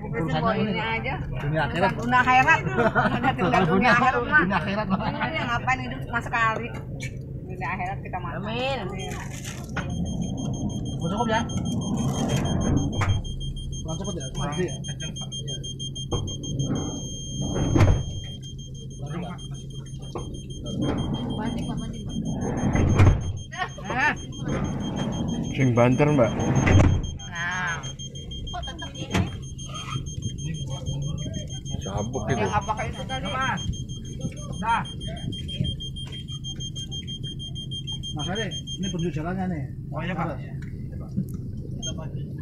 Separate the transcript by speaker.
Speaker 1: Urusannya ini aja.
Speaker 2: Dunia akhirat.
Speaker 1: Dunia akhirat. Ada tinggal dunia akhirat mah.
Speaker 2: Dunia akhirat mah.
Speaker 1: Ini ngapain hidup cuma sekali. Dunia akhirat kita mati. Amin.
Speaker 2: Mau cukup ya? Kurang cukup ya? Masih ya?
Speaker 3: Sing banter, Mbak.
Speaker 1: Nah. Kok tetap ini?
Speaker 3: Sabuk itu.
Speaker 1: Yang apakah itu tadi? Mas. Dah.
Speaker 2: Mas Ade, ini penunjuk jalannya nih.
Speaker 4: Oh iya Pak.